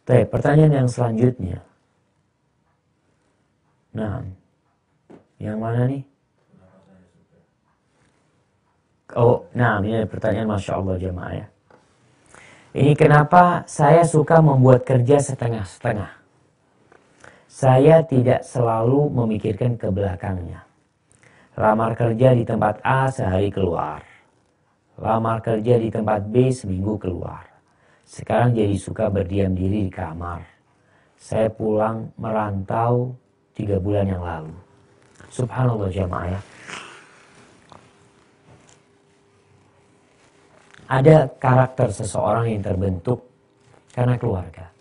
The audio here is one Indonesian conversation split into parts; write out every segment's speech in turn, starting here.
Baik, pertanyaan yang selanjutnya. Nah, yang mana nih? Oh, nah ini pertanyaan Masya Allah jemaah ya. Ini kenapa saya suka membuat kerja setengah-setengah. Saya tidak selalu memikirkan ke belakangnya. Lamar kerja di tempat A sehari keluar. Lamar kerja di tempat B seminggu keluar. Sekarang jadi suka berdiam diri di kamar. Saya pulang merantau 3 bulan yang lalu. Subhanallah jemaah ya. Ada karakter seseorang yang terbentuk karena keluarga.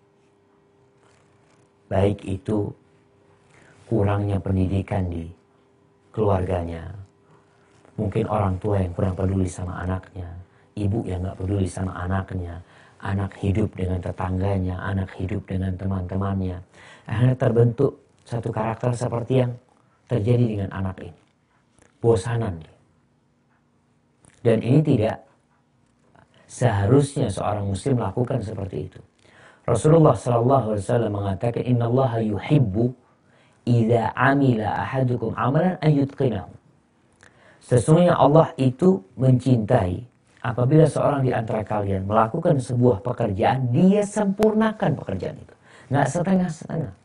Baik itu kurangnya pendidikan di keluarganya. Mungkin orang tua yang kurang peduli sama anaknya. Ibu yang gak peduli sama anaknya. Anak hidup dengan tetangganya. Anak hidup dengan teman-temannya. Akhirnya terbentuk satu karakter seperti yang terjadi dengan anak ini. Bosanan. Dan ini tidak seharusnya seorang muslim lakukan seperti itu. Rasulullah SAW mengatakan, Inna Allah yuhibbu idza amila ahadukum amalan an yutqinahu. Sesungguhnya Allah itu mencintai apabila seorang di antara kalian melakukan sebuah pekerjaan, dia sempurnakan pekerjaan itu. Nggak setengah-setengah.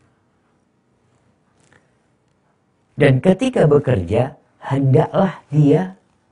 Dan ketika bekerja, hendaklah dia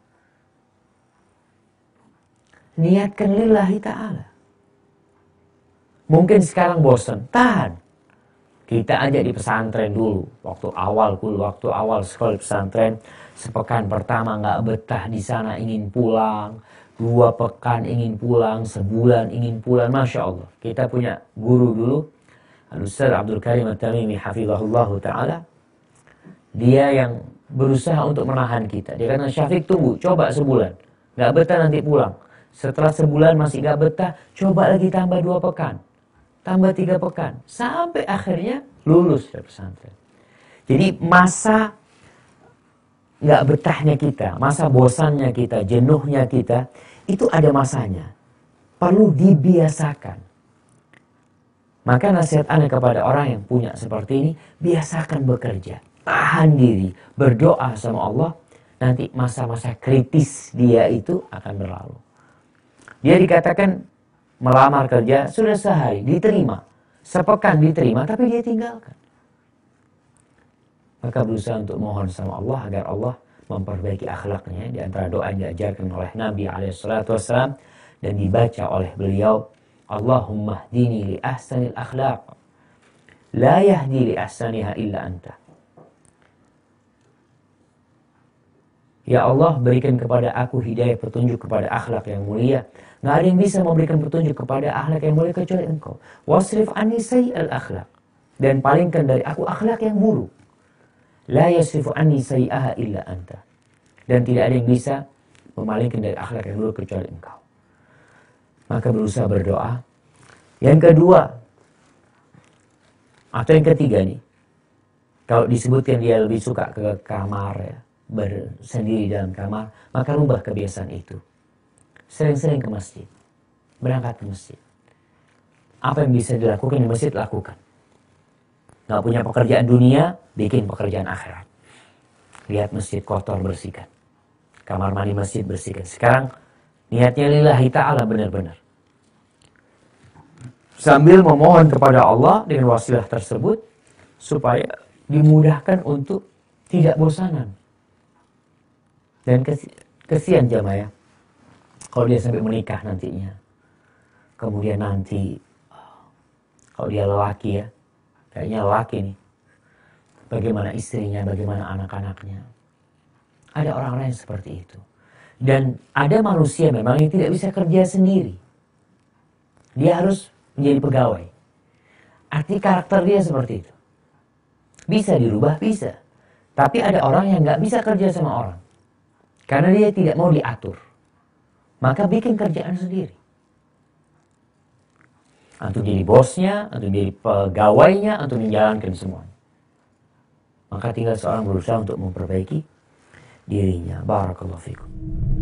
niatkan lillahi ta'ala. Mungkin sekarang bosan, tahan. Kita aja di pesantren dulu, waktu awal sekolah pesantren, sepekan pertama nggak betah di sana, ingin pulang, 2 pekan ingin pulang, sebulan ingin pulang, Masya Allah. Kita punya guru dulu, Al-Ustaz Abdul Karim At-Tamimi hafizahullah ta'ala. Dia yang berusaha untuk menahan kita. Dia kata, Syafiq tunggu, coba sebulan, nggak betah nanti pulang. Setelah sebulan masih gak betah, coba lagi tambah 2 pekan. Tambah 3 pekan. Sampai akhirnya lulus dari pesantren. Jadi masa gak betahnya kita, masa bosannya kita, jenuhnya kita, itu ada masanya. Perlu dibiasakan. Maka nasihat Anda kepada orang yang punya seperti ini, biasakan bekerja. Tahan diri, berdoa sama Allah. Nanti masa-masa kritis dia itu akan berlalu. Dia dikatakan melamar kerja sudah sehari diterima, sepekan diterima, tapi dia tinggalkan. Maka berusaha untuk mohon sama Allah agar Allah memperbaiki akhlaknya. Di antara doa yang diajarkan oleh Nabi SAW dan dibaca oleh beliau, Allahumma hdini li ahsanil akhlaq, la yahdi li ahsaniha illa anta. Ya Allah, berikan kepada aku hidayah petunjuk kepada akhlak yang mulia. Nggak ada yang bisa memberikan petunjuk kepada akhlak yang mulia kecuali Engkau. Wasrif anni sayyi'al akhlak. Dan palingkan dari aku akhlak yang buruk. La yasrifu anni sayyi'aha illa anta. Dan tidak ada yang bisa memalingkan dari akhlak yang buruk kecuali Engkau. Maka berusaha berdoa. Yang kedua, atau yang ketiga nih, kalau disebutkan dia lebih suka ke kamar ya, bersendiri dalam kamar, maka rubah kebiasaan itu. Sering-sering ke masjid, berangkat ke masjid. Apa yang bisa dilakukan di masjid, lakukan. Gak punya pekerjaan dunia, bikin pekerjaan akhirat. Lihat masjid kotor, bersihkan. Kamar mandi masjid, bersihkan. Sekarang niatnya lillahi ta'ala benar-benar. Sambil memohon kepada Allah dengan wasilah tersebut, supaya dimudahkan untuk tidak bosanan. Dan kesian jamaah ya, kalau dia sampai menikah nantinya. Kemudian nanti, kalau dia lelaki ya, kayaknya lelaki nih. Bagaimana istrinya, bagaimana anak-anaknya. Ada orang-orang yang seperti itu. Dan ada manusia memang yang tidak bisa kerja sendiri. Dia harus menjadi pegawai. Arti karakter dia seperti itu. Bisa dirubah, bisa. Tapi ada orang yang gak bisa kerja sama orang. Karena dia tidak mau diatur. Maka bikin kerjaan sendiri. Antum jadi bosnya, antum jadi pegawainya, antum menjalankan semuanya. Maka tinggal seorang berusaha untuk memperbaiki dirinya. Barakallahu fikum.